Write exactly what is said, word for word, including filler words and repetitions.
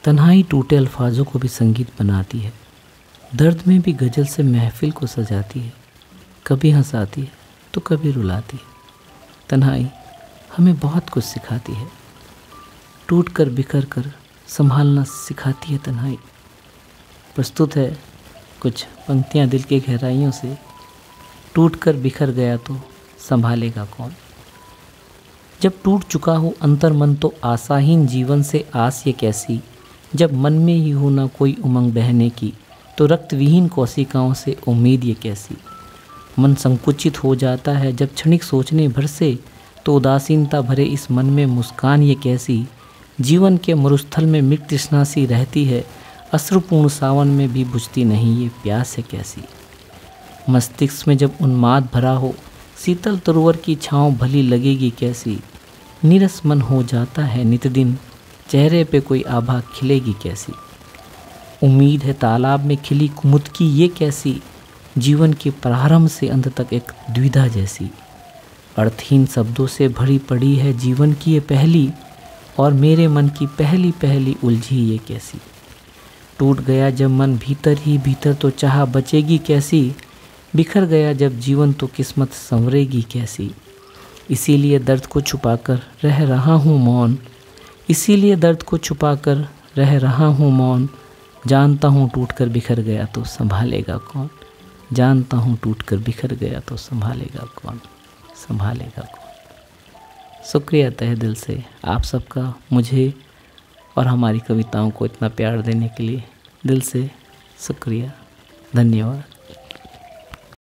तन्हाई टूटे अल्फाजों को भी संगीत बनाती है, दर्द में भी गज़ल से महफिल को सजाती है, कभी हंसाती है तो कभी रुलाती है। तन्हाई हमें बहुत कुछ सिखाती है, टूट कर बिखर कर संभालना सिखाती है तन्हाई। प्रस्तुत है कुछ पंक्तियाँ दिल की गहराइयों से। टूट कर बिखर गया तो संभालेगा कौन। जब टूट चुका हो अंतर मन तो आशाहीन जीवन से आस ये कैसी। जब मन में ही हो ना कोई उमंग बहने की तो रक्तविहीन कोशिकाओं से उम्मीद ये कैसी। मन संकुचित हो जाता है जब क्षणिक सोचने भर से तो उदासीनता भरे इस मन में मुस्कान ये कैसी। जीवन के मरुस्थल में मृत तृष्णा सी रहती है, अश्रुपूर्ण सावन में भी बुझती नहीं ये प्यास है कैसी। मस्तिष्क में जब उन्माद भरा हो शीतल तरोवर की छाँव भली लगेगी कैसी। नीरस मन हो जाता है नित दिन, चेहरे पे कोई आभा खिलेगी कैसी। उम्मीद है तालाब में खिली कुमुद की ये कैसी। जीवन के प्रारंभ से अंत तक एक द्विधा जैसी। अर्थहीन शब्दों से भरी पड़ी है जीवन की ये पहली, और मेरे मन की पहली पहली उलझी ये कैसी। टूट गया जब मन भीतर ही भीतर तो चाह बचेगी कैसी। बिखर गया जब जीवन तो किस्मत संवरेगी कैसी। इसीलिए दर्द को छुपाकर रह रहा हूँ मौन, इसीलिए दर्द को छुपाकर रह रहा हूँ मौन। जानता हूँ टूट कर बिखर गया तो संभालेगा कौन। जानता हूँ टूट कर बिखर गया तो संभालेगा कौन, संभालेगा कौन। शुक्रिया तहे दिल से आप सबका मुझे और हमारी कविताओं को इतना प्यार देने के लिए। दिल से शुक्रिया, धन्यवाद।